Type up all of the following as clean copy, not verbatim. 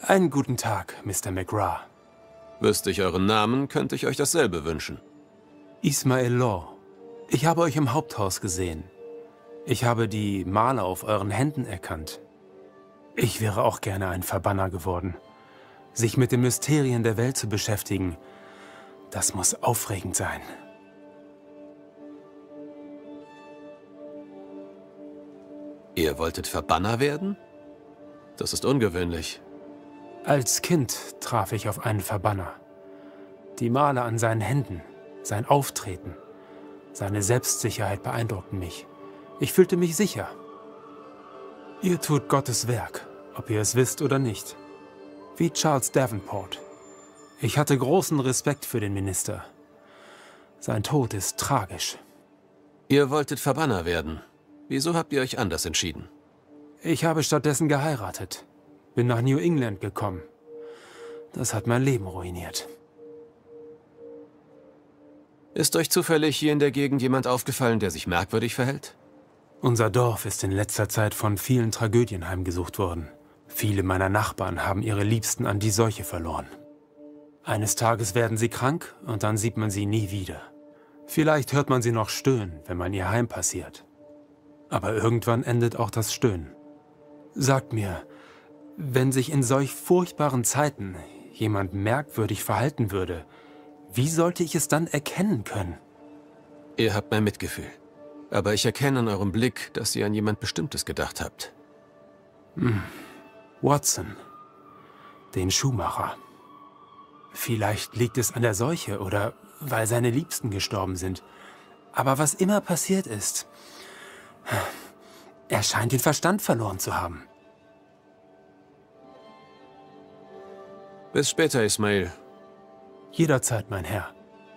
Einen guten Tag, Mr. McGrath. Wüsste ich euren Namen, könnte ich euch dasselbe wünschen. Ismael Law. Ich habe euch im Haupthaus gesehen. Ich habe die Male auf euren Händen erkannt. Ich wäre auch gerne ein Verbanner geworden. Sich mit den Mysterien der Welt zu beschäftigen, das muss aufregend sein. Ihr wolltet Verbanner werden? Das ist ungewöhnlich. Als Kind traf ich auf einen Verbanner. Die Male an seinen Händen, sein Auftreten, seine Selbstsicherheit beeindruckten mich. Ich fühlte mich sicher. Ihr tut Gottes Werk, ob ihr es wisst oder nicht. Wie Charles Davenport. Ich hatte großen Respekt für den Minister. Sein Tod ist tragisch. Ihr wolltet Verbanner werden. Wieso habt ihr euch anders entschieden? Ich habe stattdessen geheiratet. Bin nach New England gekommen. Das hat mein Leben ruiniert. Ist euch zufällig hier in der Gegend jemand aufgefallen, der sich merkwürdig verhält? Unser Dorf ist in letzter Zeit von vielen Tragödien heimgesucht worden. Viele meiner Nachbarn haben ihre Liebsten an die Seuche verloren. Eines Tages werden sie krank und dann sieht man sie nie wieder. Vielleicht hört man sie noch stöhnen, wenn man ihr Heim passiert. Aber irgendwann endet auch das Stöhnen. Sagt mir, wenn sich in solch furchtbaren Zeiten jemand merkwürdig verhalten würde, wie sollte ich es dann erkennen können? Ihr habt mein Mitgefühl. Aber ich erkenne an eurem Blick, dass ihr an jemand Bestimmtes gedacht habt. Watson, den Schuhmacher. Vielleicht liegt es an der Seuche oder weil seine Liebsten gestorben sind. Aber was immer passiert ist, er scheint den Verstand verloren zu haben. Bis später, Ismael. Jederzeit, mein Herr.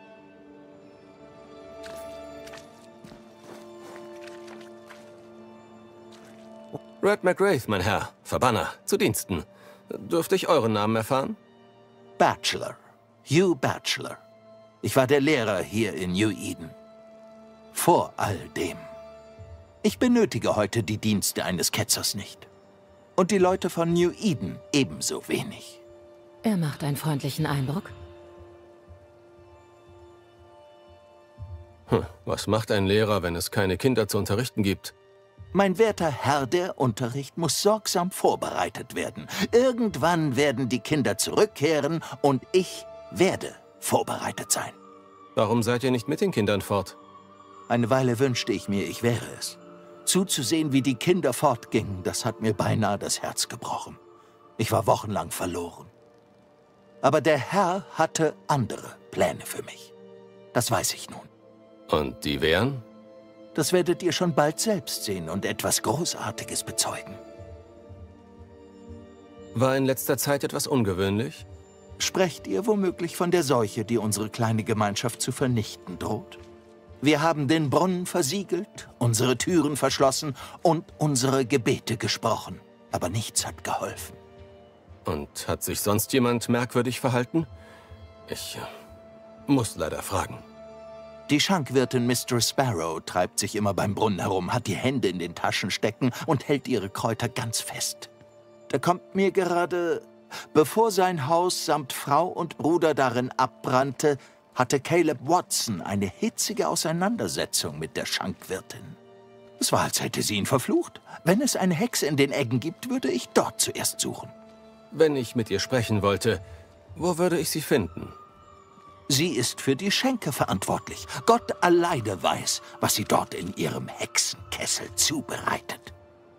Red McGrath, mein Herr. Verbanner. Zu Diensten. Dürfte ich euren Namen erfahren? Batchelor. Hugh Batchelor. Ich war der Lehrer hier in New Eden. Vor all dem. Ich benötige heute die Dienste eines Ketzers nicht. Und die Leute von New Eden ebenso wenig. Er macht einen freundlichen Eindruck. Was macht ein Lehrer, wenn es keine Kinder zu unterrichten gibt? Mein werter Herr, der Unterricht muss sorgsam vorbereitet werden. Irgendwann werden die Kinder zurückkehren und ich werde vorbereitet sein. Warum seid ihr nicht mit den Kindern fort? Eine Weile wünschte ich mir, ich wäre es. Zuzusehen, wie die Kinder fortgingen, das hat mir beinahe das Herz gebrochen. Ich war wochenlang verloren. Aber der Herr hatte andere Pläne für mich. Das weiß ich nun. Und die wären? Das werdet ihr schon bald selbst sehen und etwas Großartiges bezeugen. War in letzter Zeit etwas ungewöhnlich? Sprecht ihr womöglich von der Seuche, die unsere kleine Gemeinschaft zu vernichten droht? Wir haben den Brunnen versiegelt, unsere Türen verschlossen und unsere Gebete gesprochen. Aber nichts hat geholfen. Und hat sich sonst jemand merkwürdig verhalten? Ich muss leider fragen. Die Schankwirtin Mistress Sparrow treibt sich immer beim Brunnen herum, hat die Hände in den Taschen stecken und hält ihre Kräuter ganz fest. Da kommt mir gerade, bevor sein Haus samt Frau und Bruder darin abbrannte, hatte Caleb Watson eine hitzige Auseinandersetzung mit der Schankwirtin. Es war, als hätte sie ihn verflucht. Wenn es eine Hexe in den Eggen gibt, würde ich dort zuerst suchen. Wenn ich mit ihr sprechen wollte, wo würde ich sie finden? Sie ist für die Schenke verantwortlich. Gott alleine weiß, was sie dort in ihrem Hexenkessel zubereitet.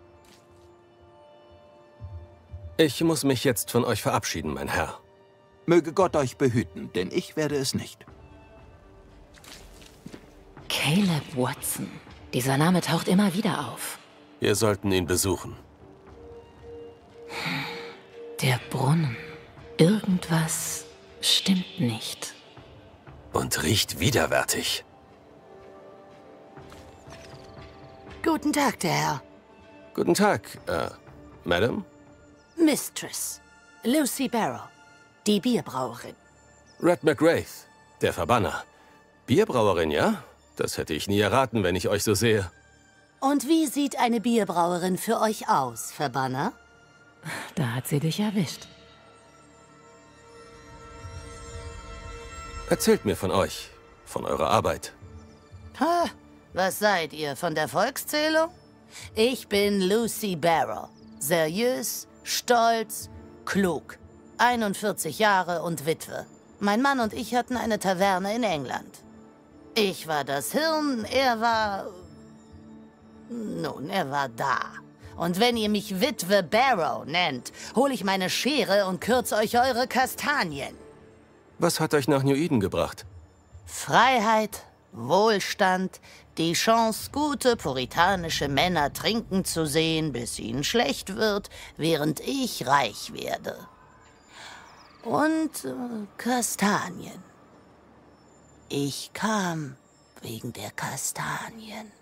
Ich muss mich jetzt von euch verabschieden, mein Herr. Möge Gott euch behüten, denn ich werde es nicht. Caleb Watson. Dieser Name taucht immer wieder auf. Wir sollten ihn besuchen. Der Brunnen. Irgendwas stimmt nicht. Und riecht widerwärtig. Guten Tag, der Herr. Guten Tag, Madam? Mistress. Lucy Barrow, die Bierbrauerin. Red McGrath, der Verbanner. Bierbrauerin, ja? Das hätte ich nie erraten, wenn ich euch so sehe. Und wie sieht eine Bierbrauerin für euch aus, Verbanner? Da hat sie dich erwischt. Erzählt mir von euch, von eurer Arbeit. Ha, was seid ihr, von der Volkszählung? Ich bin Lucy Barrow. Seriös, stolz, klug. 41 Jahre und Witwe. Mein Mann und ich hatten eine Taverne in England. Ich war das Hirn, er war... Nun, er war da. Und wenn ihr mich Witwe Barrow nennt, hole ich meine Schere und kürze euch eure Kastanien. Was hat euch nach New Eden gebracht? Freiheit, Wohlstand, die Chance, gute puritanische Männer trinken zu sehen, bis ihnen schlecht wird, während ich reich werde. Und Kastanien. Ich kam wegen der Kastanien.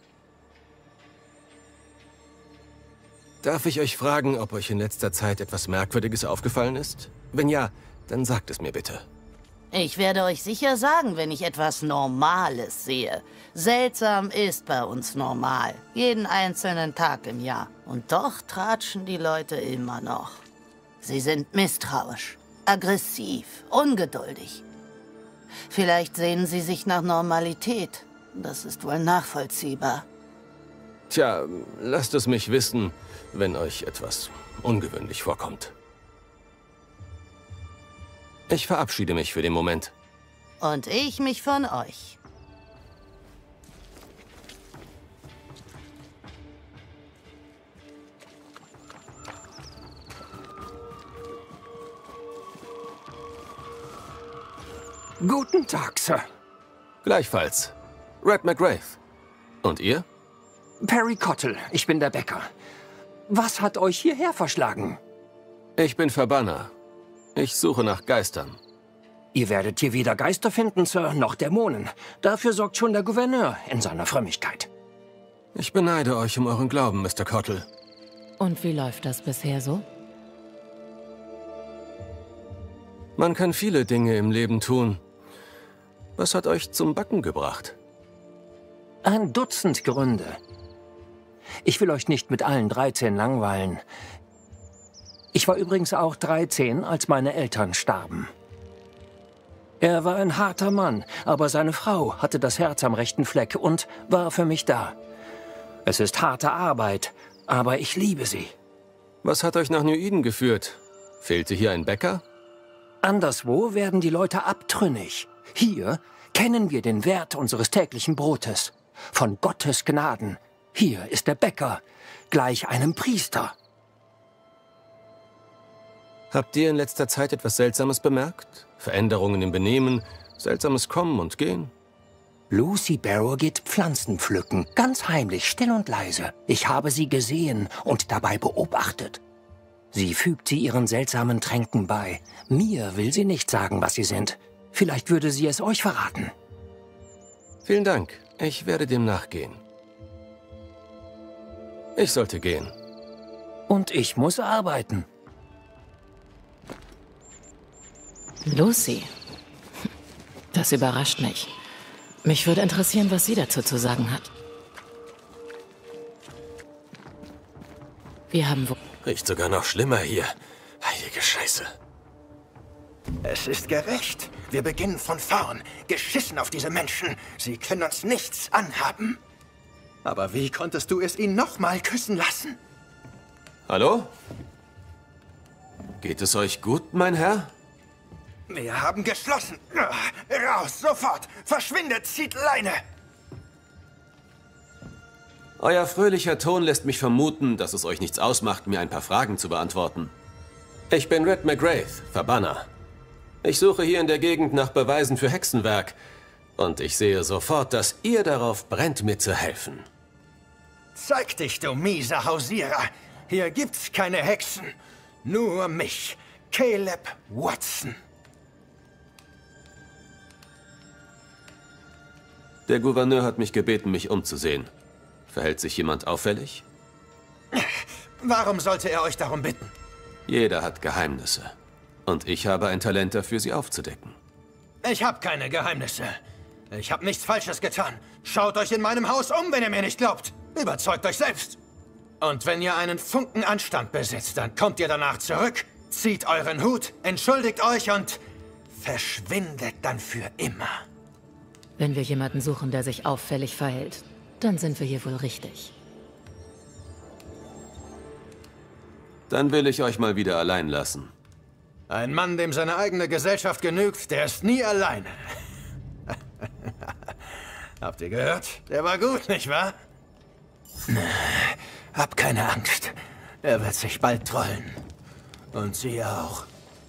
Darf ich euch fragen, ob euch in letzter Zeit etwas Merkwürdiges aufgefallen ist? Wenn ja, dann sagt es mir bitte. Ich werde euch sicher sagen, wenn ich etwas Normales sehe. Seltsam ist bei uns normal. Jeden einzelnen Tag im Jahr. Und doch tratschen die Leute immer noch. Sie sind misstrauisch, aggressiv, ungeduldig. Vielleicht sehnen sie sich nach Normalität. Das ist wohl nachvollziehbar. Tja, lasst es mich wissen, wenn euch etwas ungewöhnlich vorkommt. Ich verabschiede mich für den Moment. Und ich mich von euch. Guten Tag, Sir. Gleichfalls. Red McGrath. Und ihr? Perry Cottle, ich bin der Bäcker. Was hat euch hierher verschlagen? Ich bin Verbanner. Ich suche nach Geistern. Ihr werdet hier weder Geister finden, Sir, noch Dämonen. Dafür sorgt schon der Gouverneur in seiner Frömmigkeit. Ich beneide euch um euren Glauben, Mr. Cottle. Und wie läuft das bisher so? Man kann viele Dinge im Leben tun. Was hat euch zum Backen gebracht? Ein Dutzend Gründe. Ich will euch nicht mit allen 13 langweilen. Ich war übrigens auch 13, als meine Eltern starben. Er war ein harter Mann, aber seine Frau hatte das Herz am rechten Fleck und war für mich da. Es ist harte Arbeit, aber ich liebe sie. Was hat euch nach New Eden geführt? Fehlte hier ein Bäcker? Anderswo werden die Leute abtrünnig. Hier kennen wir den Wert unseres täglichen Brotes. Von Gottes Gnaden. Hier ist der Bäcker, gleich einem Priester. Habt ihr in letzter Zeit etwas Seltsames bemerkt? Veränderungen im Benehmen, seltsames Kommen und Gehen? Lucy Barrow geht Pflanzen pflücken, ganz heimlich, still und leise. Ich habe sie gesehen und dabei beobachtet. Sie fügt sie ihren seltsamen Tränken bei. Mir will sie nicht sagen, was sie sind. Vielleicht würde sie es euch verraten. Vielen Dank. Ich werde dem nachgehen. Ich sollte gehen. Und ich muss arbeiten. Lucy. Das überrascht mich. Mich würde interessieren, was sie dazu zu sagen hat. Wir haben... Riecht sogar noch schlimmer hier. Heilige Scheiße. Es ist gerecht. Wir beginnen von vorn. Geschissen auf diese Menschen. Sie können uns nichts anhaben. Aber wie konntest du es ihn nochmal küssen lassen? Hallo? Geht es euch gut, mein Herr? Wir haben geschlossen. Raus, sofort. Verschwindet, zieht Leine. Euer fröhlicher Ton lässt mich vermuten, dass es euch nichts ausmacht, mir ein paar Fragen zu beantworten. Ich bin Red McGrath, Verbanner. Ich suche hier in der Gegend nach Beweisen für Hexenwerk. Und ich sehe sofort, dass ihr darauf brennt, mir zu helfen. Zeig dich, du mieser Hausierer. Hier gibt's keine Hexen. Nur mich, Caleb Watson. Der Gouverneur hat mich gebeten, mich umzusehen. Verhält sich jemand auffällig? Warum sollte er euch darum bitten? Jeder hat Geheimnisse. Und ich habe ein Talent dafür, sie aufzudecken. Ich habe keine Geheimnisse. Ich habe nichts Falsches getan. Schaut euch in meinem Haus um, wenn ihr mir nicht glaubt. Überzeugt euch selbst. Und wenn ihr einen Funken Anstand besitzt, dann kommt ihr danach zurück, zieht euren Hut, entschuldigt euch und verschwindet dann für immer. Wenn wir jemanden suchen, der sich auffällig verhält, dann sind wir hier wohl richtig. Dann will ich euch mal wieder allein lassen. Ein Mann, dem seine eigene Gesellschaft genügt, der ist nie alleine. Habt ihr gehört? Der war gut, nicht wahr? Hab keine Angst. Er wird sich bald trollen. Und sie auch.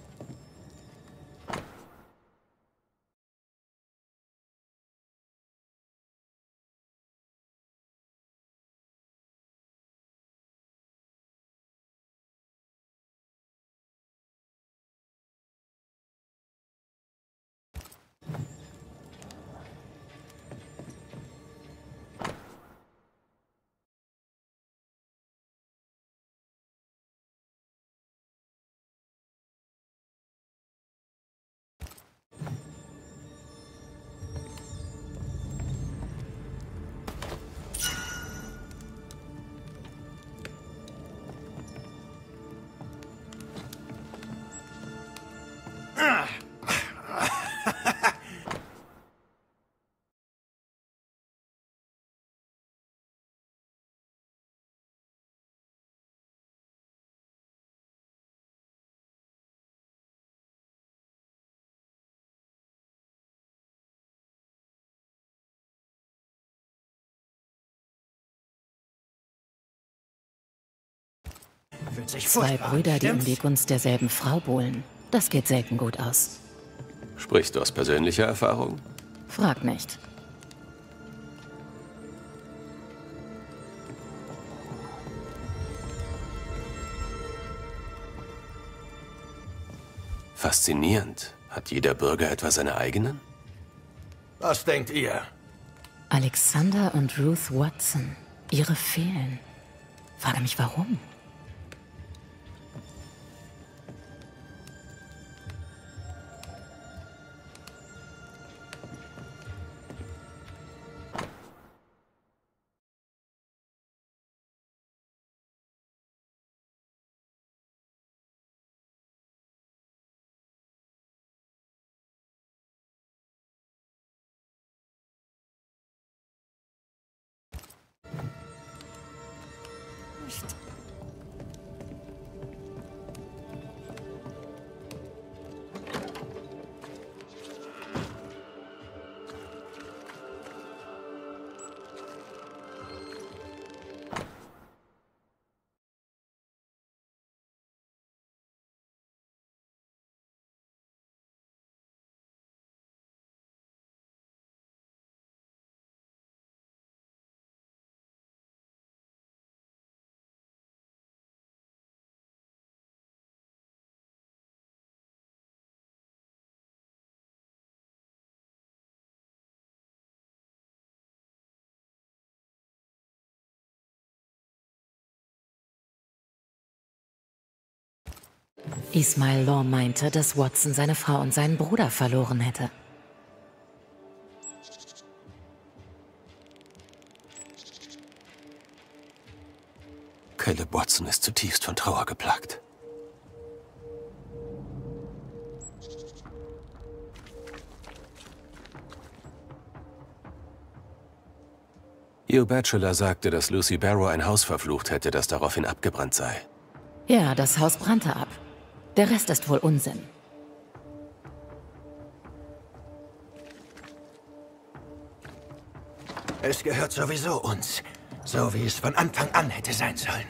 Zwei Brüder, die um die Gunst derselben Frau buhlen. Das geht selten gut aus. Sprichst du aus persönlicher Erfahrung? Frag nicht. Faszinierend. Hat jeder Bürger etwa seine eigenen? Was denkt ihr? Alexander und Ruth Watson. Ihre fehlen. Frage mich, warum? Ismail Law meinte, dass Watson seine Frau und seinen Bruder verloren hätte. Caleb Watson ist zutiefst von Trauer geplagt. Hugh Batchelor sagte, dass Lucy Barrow ein Haus verflucht hätte, das daraufhin abgebrannt sei. Ja, das Haus brannte ab. Der Rest ist wohl Unsinn. Es gehört sowieso uns. So wie es von Anfang an hätte sein sollen.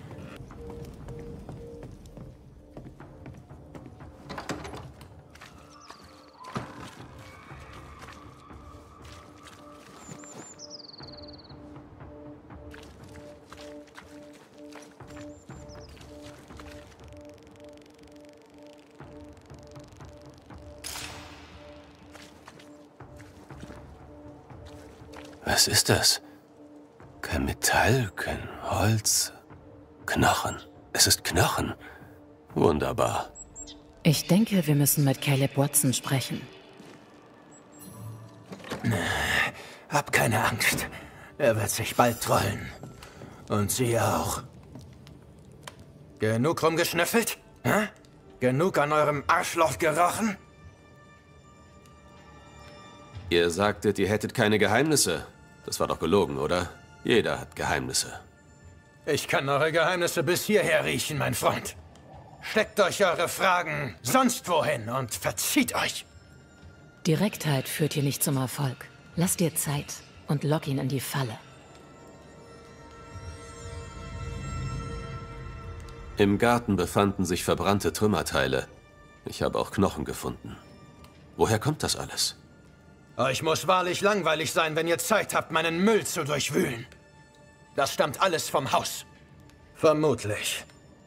Was ist das? Kein Metall, kein Holz. Knochen. Es ist Knochen. Wunderbar. Ich denke, wir müssen mit Caleb Watson sprechen. Hab keine Angst. Er wird sich bald trollen. Und Sie auch. Genug rumgeschnüffelt? Hä? Genug an eurem Arschloch gerochen? Ihr sagtet, ihr hättet keine Geheimnisse. Das war doch gelogen, oder? Jeder hat Geheimnisse. Ich kann eure Geheimnisse bis hierher riechen, mein Freund. Steckt euch eure Fragen sonst wohin und verzieht euch. Direktheit führt hier nicht zum Erfolg. Lass dir Zeit und lock ihn in die Falle. Im Garten befanden sich verbrannte Trümmerteile. Ich habe auch Knochen gefunden. Woher kommt das alles? Euch muss wahrlich langweilig sein, wenn ihr Zeit habt, meinen Müll zu durchwühlen. Das stammt alles vom Haus. Vermutlich.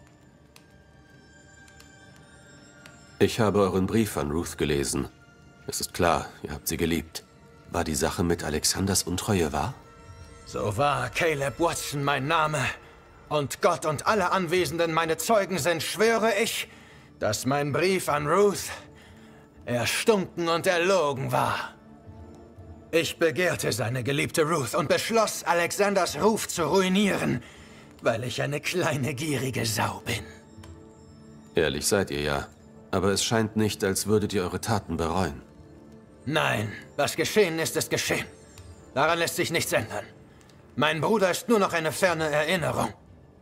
Ich habe euren Brief an Ruth gelesen. Es ist klar, ihr habt sie geliebt. War die Sache mit Alexanders Untreue wahr? So wahr Caleb Watson mein Name und Gott und alle Anwesenden meine Zeugen sind, schwöre ich, dass mein Brief an Ruth erstunken und erlogen war. Ich begehrte seine geliebte Ruth und beschloss, Alexanders Ruf zu ruinieren, weil ich eine kleine, gierige Sau bin. Ehrlich seid ihr ja. Aber es scheint nicht, als würdet ihr eure Taten bereuen. Nein, was geschehen ist, ist geschehen. Daran lässt sich nichts ändern. Mein Bruder ist nur noch eine ferne Erinnerung.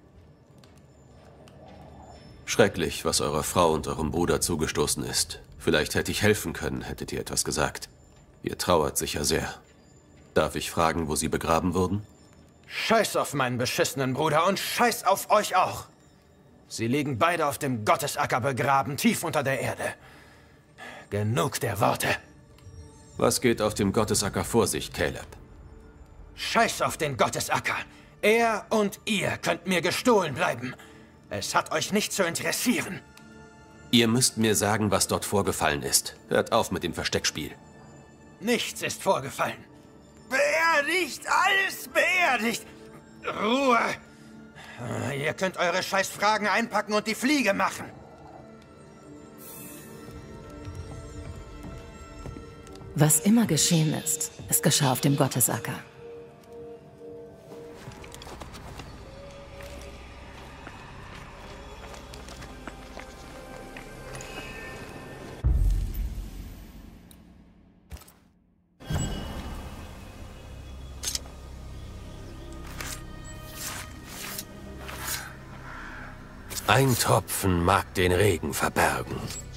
Schrecklich, was eurer Frau und eurem Bruder zugestoßen ist. Vielleicht hätte ich helfen können, hättet ihr etwas gesagt. Ihr trauert sicher sehr. Darf ich fragen, wo sie begraben wurden? Scheiß auf meinen beschissenen Bruder und scheiß auf euch auch. Sie liegen beide auf dem Gottesacker begraben, tief unter der Erde. Genug der Worte. Was geht auf dem Gottesacker vor sich, Caleb? Scheiß auf den Gottesacker. Er und ihr könnt mir gestohlen bleiben. Es hat euch nicht zu interessieren. Ihr müsst mir sagen, was dort vorgefallen ist. Hört auf mit dem Versteckspiel. Nichts ist vorgefallen. Beerdigt, alles beerdigt. Ruhe. Ihr könnt eure Scheißfragen einpacken und die Fliege machen. Was immer geschehen ist, es geschah auf dem Gottesacker. Ein Tropfen mag den Regen verbergen.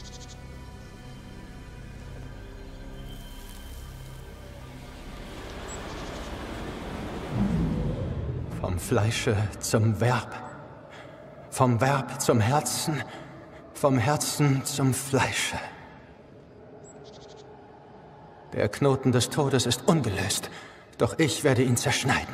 Vom Fleische zum Verb. Vom Verb zum Herzen. Vom Herzen zum Fleische. Der Knoten des Todes ist ungelöst, doch ich werde ihn zerschneiden.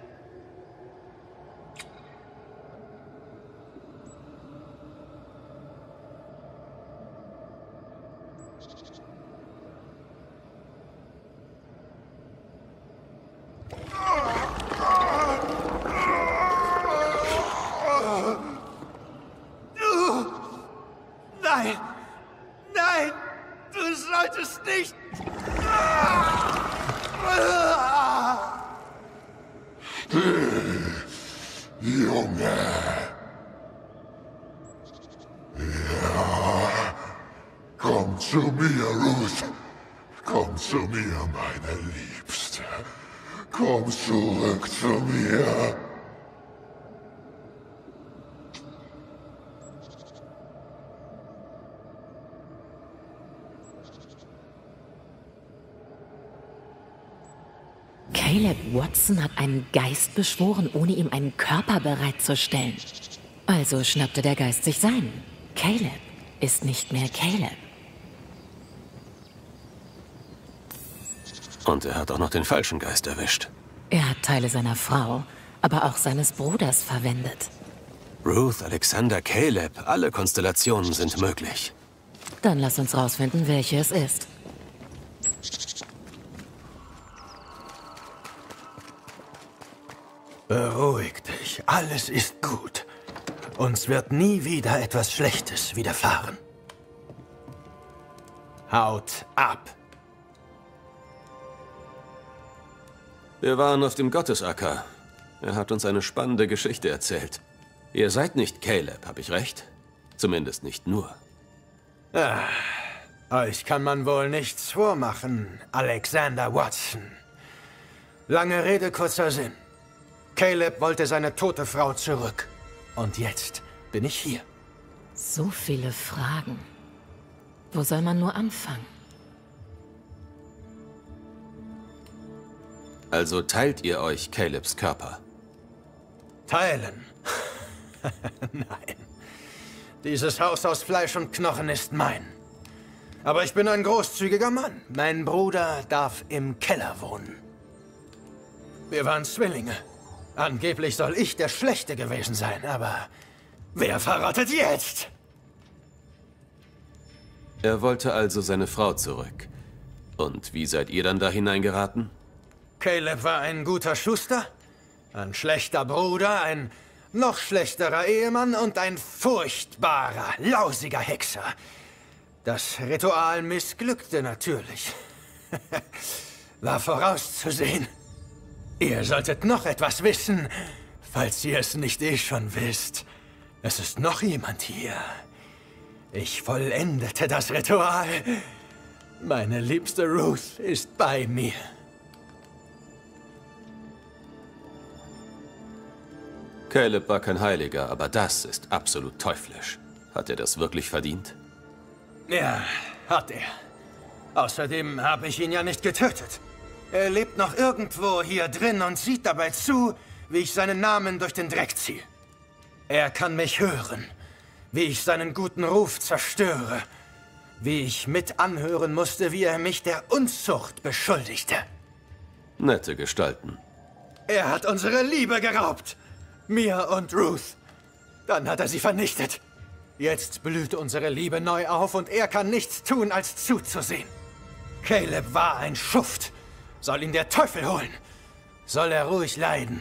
Nein! Nein! Du solltest nicht! Still, Junge! Ja, komm zu mir, Ruth. Komm zu mir, meine Liebste. Komm zurück zu mir. Caleb Watson hat einen Geist beschworen, ohne ihm einen Körper bereitzustellen. Also schnappte der Geist sich seinen. Caleb ist nicht mehr Caleb. Und er hat auch noch den falschen Geist erwischt. Er hat Teile seiner Frau, aber auch seines Bruders verwendet. Ruth, Alexander, Caleb, alle Konstellationen sind möglich. Dann lass uns rausfinden, welche es ist. Beruhig dich, alles ist gut. Uns wird nie wieder etwas Schlechtes widerfahren. Haut ab! Wir waren auf dem Gottesacker. Er hat uns eine spannende Geschichte erzählt. Ihr seid nicht Caleb, habe ich recht? Zumindest nicht nur. Euch kann man wohl nichts vormachen, Alexander Watson. Lange Rede, kurzer Sinn. Caleb wollte seine tote Frau zurück. Und jetzt bin ich hier. So viele Fragen. Wo soll man nur anfangen? Also teilt ihr euch Calebs Körper? Teilen? Nein. Dieses Haus aus Fleisch und Knochen ist mein. Aber ich bin ein großzügiger Mann. Mein Bruder darf im Keller wohnen. Wir waren Zwillinge. Angeblich soll ich der Schlechte gewesen sein, aber wer verrottet jetzt? Er wollte also seine Frau zurück. Und wie seid ihr dann da hineingeraten? Caleb war ein guter Schuster, ein schlechter Bruder, ein noch schlechterer Ehemann und ein furchtbarer, lausiger Hexer. Das Ritual missglückte natürlich. War vorauszusehen. Ihr solltet noch etwas wissen, falls ihr es nicht eh schon wisst. Es ist noch jemand hier. Ich vollendete das Ritual. Meine liebste Ruth ist bei mir. Caleb war kein Heiliger, aber das ist absolut teuflisch. Hat er das wirklich verdient? Ja, hat er. Außerdem habe ich ihn ja nicht getötet. Er lebt noch irgendwo hier drin und sieht dabei zu, wie ich seinen Namen durch den Dreck ziehe. Er kann mich hören, wie ich seinen guten Ruf zerstöre, wie ich mit anhören musste, wie er mich der Unzucht beschuldigte. Nette Gestalten. Er hat unsere Liebe geraubt. Mir und Ruth. Dann hat er sie vernichtet. Jetzt blüht unsere Liebe neu auf und er kann nichts tun, als zuzusehen. Caleb war ein Schuft. Soll ihn der Teufel holen. Soll er ruhig leiden.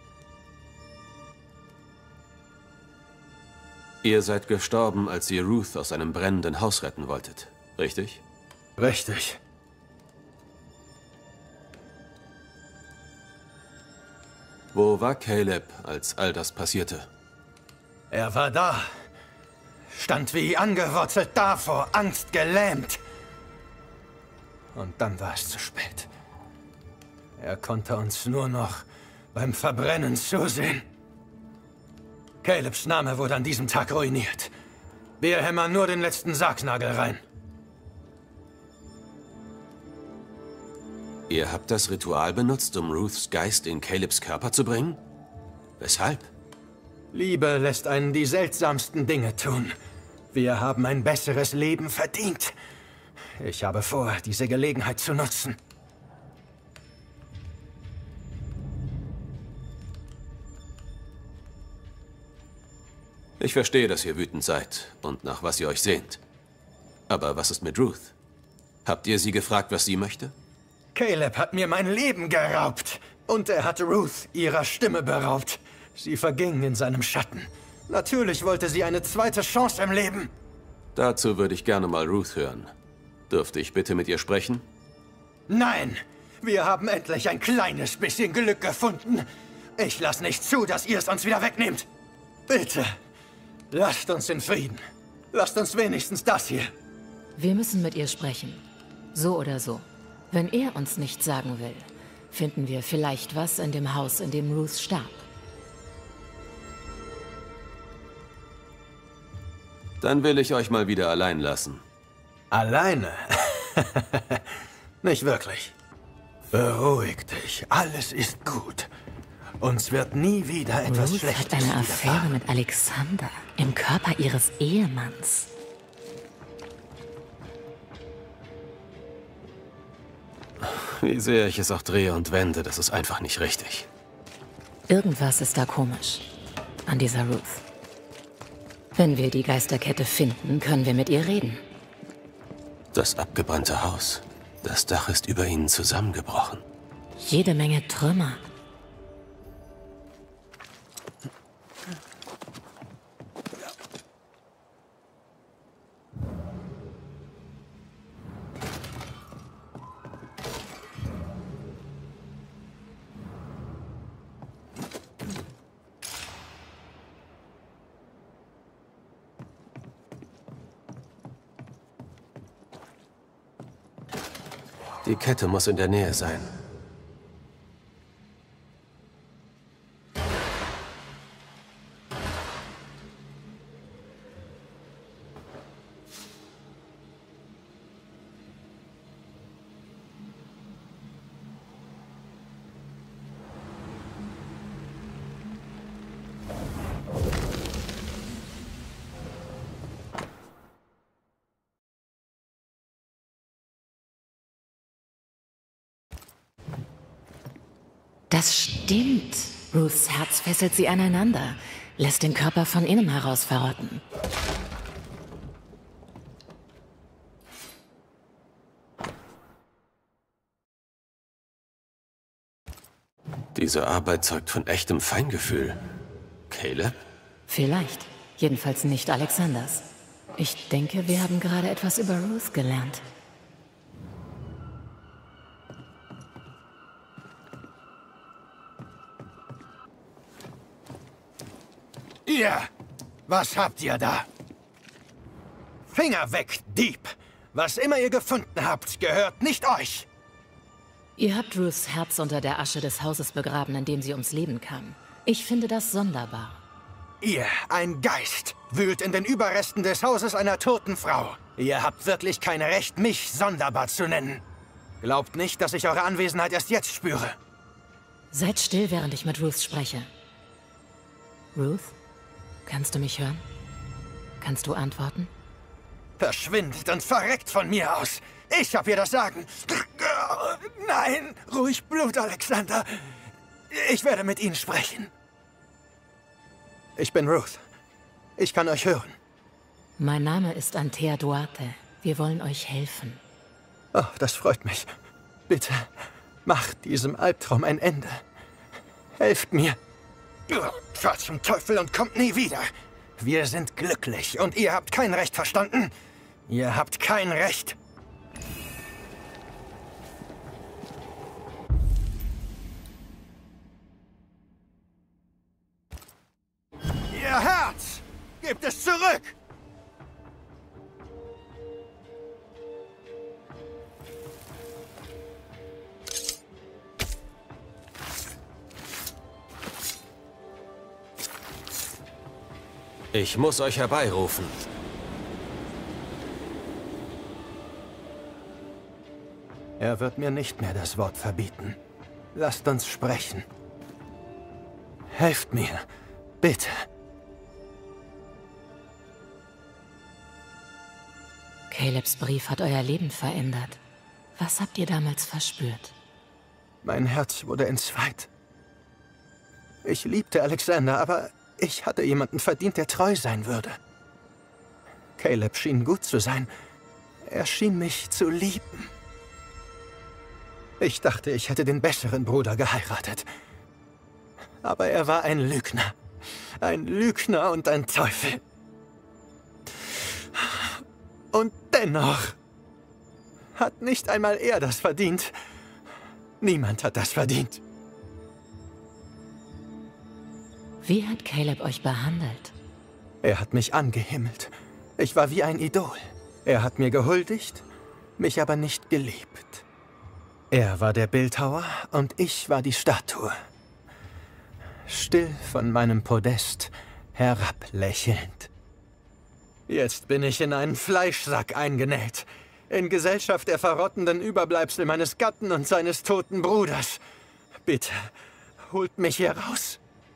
Ihr seid gestorben, als ihr Ruth aus einem brennenden Haus retten wolltet, richtig? Richtig. Wo war Caleb, als all das passierte? Er war da. Stand wie angewurzelt da, vor Angst gelähmt. Und dann war es zu spät. Er konnte uns nur noch beim Verbrennen zusehen. Calebs Name wurde an diesem Tag ruiniert. Wir hämmern nur den letzten Sargnagel rein. Ihr habt das Ritual benutzt, um Ruths Geist in Calebs Körper zu bringen? Weshalb? Liebe lässt einen die seltsamsten Dinge tun. Wir haben ein besseres Leben verdient. Ich habe vor, diese Gelegenheit zu nutzen. Ich verstehe, dass ihr wütend seid und nach was ihr euch sehnt. Aber was ist mit Ruth? Habt ihr sie gefragt, was sie möchte? Caleb hat mir mein Leben geraubt. Und er hat Ruth ihrer Stimme beraubt. Sie verging in seinem Schatten. Natürlich wollte sie eine zweite Chance im Leben. Dazu würde ich gerne mal Ruth hören. Dürfte ich bitte mit ihr sprechen? Nein! Wir haben endlich ein kleines bisschen Glück gefunden. Ich lasse nicht zu, dass ihr es uns wieder wegnehmt. Bitte, lasst uns in Frieden. Lasst uns wenigstens das hier. Wir müssen mit ihr sprechen. So oder so. Wenn er uns nichts sagen will, finden wir vielleicht was in dem Haus, in dem Ruth starb. Dann will ich euch mal wieder allein lassen. Alleine? Nicht wirklich. Beruhig dich, alles ist gut. Uns wird nie wieder etwas Ruth Schlechtes hat eine Affäre widerfahren. mit Alexander im Körper ihres Ehemanns. Wie sehr ich es auch drehe und wende, das ist einfach nicht richtig. Irgendwas ist da komisch an dieser Ruth. Wenn wir die Geisterkette finden, können wir mit ihr reden. Das abgebrannte Haus. Das Dach ist über ihnen zusammengebrochen. Jede Menge Trümmer. Die Kette muss in der Nähe sein. Das stimmt. Ruths Herz fesselt sie aneinander, lässt den Körper von innen heraus verrotten. Diese Arbeit zeugt von echtem Feingefühl. Caleb? Vielleicht. Jedenfalls nicht Alexanders. Ich denke, wir haben gerade etwas über Ruth gelernt. Ihr! Was habt ihr da? Finger weg, Dieb! Was immer ihr gefunden habt, gehört nicht euch! Ihr habt Ruths Herz unter der Asche des Hauses begraben, in dem sie ums Leben kam. Ich finde das sonderbar. Ihr, ein Geist, wühlt in den Überresten des Hauses einer toten Frau. Ihr habt wirklich kein Recht, mich sonderbar zu nennen. Glaubt nicht, dass ich eure Anwesenheit erst jetzt spüre. Seid still, während ich mit Ruth spreche. Ruth? Kannst du mich hören? Kannst du antworten? Verschwindet und verreckt von mir aus. Ich hab hier das Sagen. Nein, ruhig Blut, Alexander. Ich werde mit Ihnen sprechen. Ich bin Ruth. Ich kann euch hören. Mein Name ist Antea Duarte. Wir wollen euch helfen. Oh, das freut mich. Bitte, macht diesem Albtraum ein Ende. Helft mir. Fahrt zum Teufel und kommt nie wieder. Wir sind glücklich und ihr habt kein Recht, verstanden? Ihr habt kein Recht. Ihr Herz! Gebt es zurück! Ich muss euch herbeirufen. Er wird mir nicht mehr das Wort verbieten. Lasst uns sprechen. Helft mir, bitte. Calebs Brief hat euer Leben verändert. Was habt ihr damals verspürt? Mein Herz wurde entzweit. Ich liebte Alexander, aber ich hatte jemanden verdient, der treu sein würde. Caleb schien gut zu sein. Er schien mich zu lieben. Ich dachte, ich hätte den besseren Bruder geheiratet. Aber er war ein Lügner. Ein Lügner und ein Teufel. Und dennoch hat nicht einmal er das verdient. Niemand hat das verdient. Wie hat Caleb euch behandelt? Er hat mich angehimmelt. Ich war wie ein Idol. Er hat mir gehuldigt, mich aber nicht geliebt. Er war der Bildhauer und ich war die Statue. Still von meinem Podest, herablächelnd. Jetzt bin ich in einen Fleischsack eingenäht. In Gesellschaft der verrottenden Überbleibsel meines Gatten und seines toten Bruders. Bitte, holt mich hier raus.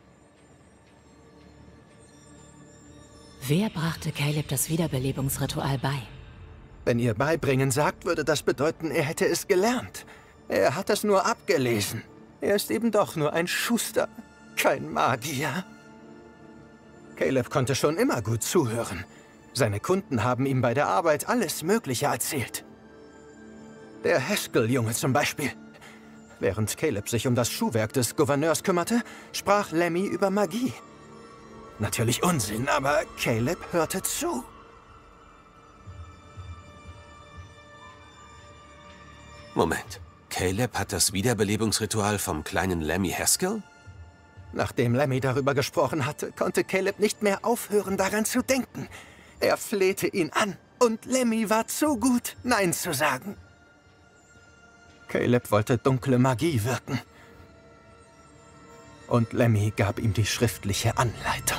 Wer brachte Caleb das Wiederbelebungsritual bei? Wenn ihr beibringen sagt, würde das bedeuten, er hätte es gelernt. Er hat es nur abgelesen. Er ist eben doch nur ein Schuster, kein Magier. Caleb konnte schon immer gut zuhören. Seine Kunden haben ihm bei der Arbeit alles Mögliche erzählt. Der Haskell-Junge zum Beispiel. Während Caleb sich um das Schuhwerk des Gouverneurs kümmerte, sprach Lemmy über Magie. Natürlich Unsinn, aber Caleb hörte zu. Moment. Caleb hat das Wiederbelebungsritual vom kleinen Lemmy Haskell? Nachdem Lemmy darüber gesprochen hatte, konnte Caleb nicht mehr aufhören, daran zu denken. Er flehte ihn an und Lemmy war zu gut, Nein zu sagen. Caleb wollte dunkle Magie wirken. Und Lemmy gab ihm die schriftliche Anleitung.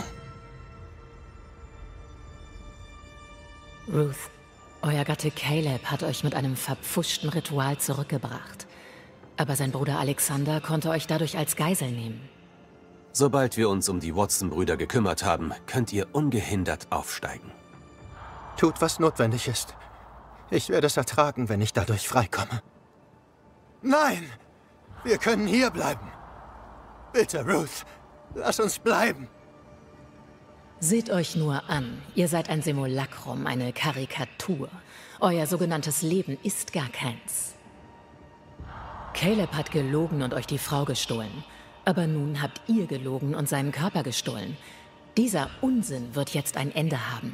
Ruth, euer Gatte Caleb hat euch mit einem verpfuschten Ritual zurückgebracht. Aber sein Bruder Alexander konnte euch dadurch als Geisel nehmen. Sobald wir uns um die Watson-Brüder gekümmert haben, könnt ihr ungehindert aufsteigen. Tut, was notwendig ist. Ich werde es ertragen, wenn ich dadurch freikomme. Nein! Wir können hier bleiben. Bitte, Ruth, lass uns bleiben. Seht euch nur an. Ihr seid ein Simulacrum, eine Karikatur. Euer sogenanntes Leben ist gar keins. Caleb hat gelogen und euch die Frau gestohlen. Aber nun habt ihr gelogen und seinen Körper gestohlen. Dieser Unsinn wird jetzt ein Ende haben.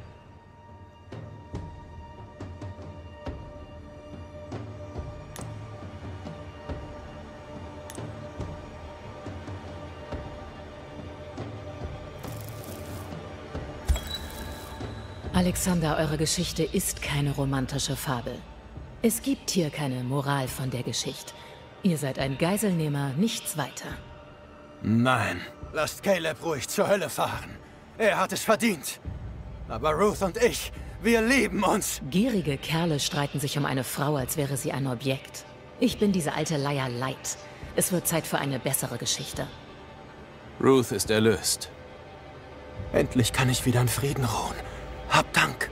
Alexander, eure Geschichte ist keine romantische Fabel. Es gibt hier keine Moral von der Geschichte. Ihr seid ein Geiselnehmer, nichts weiter. Nein. Lasst Caleb ruhig zur Hölle fahren. Er hat es verdient. Aber Ruth und ich, wir lieben uns. Gierige Kerle streiten sich um eine Frau, als wäre sie ein Objekt. Ich bin diese alte Leier leid. Es wird Zeit für eine bessere Geschichte. Ruth ist erlöst. Endlich kann ich wieder in Frieden ruhen. Hab Dank.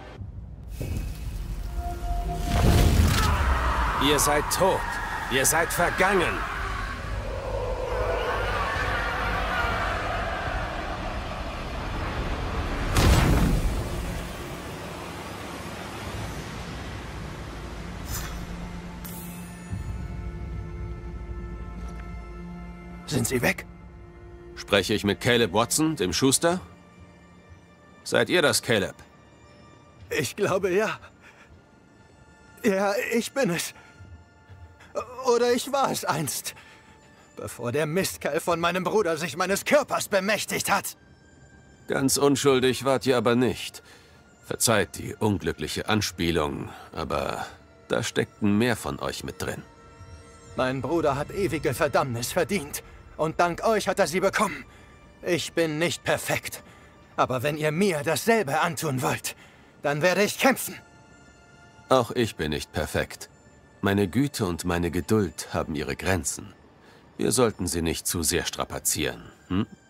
Ihr seid tot. Ihr seid vergangen. Sind Sie weg? Spreche ich mit Caleb Watson, dem Schuster? Seid ihr das, Caleb? Ich glaube, ja. Ja, ich bin es. Oder ich war es einst. Bevor der Mistkerl von meinem Bruder sich meines Körpers bemächtigt hat. Ganz unschuldig wart ihr aber nicht. Verzeiht die unglückliche Anspielung, aber da steckten mehr von euch mit drin. Mein Bruder hat ewige Verdammnis verdient. Und dank euch hat er sie bekommen. Ich bin nicht perfekt. Aber wenn ihr mir dasselbe antun wollt, dann werde ich kämpfen. Auch ich bin nicht perfekt. Meine Güte und meine Geduld haben ihre Grenzen. Wir sollten sie nicht zu sehr strapazieren, hm?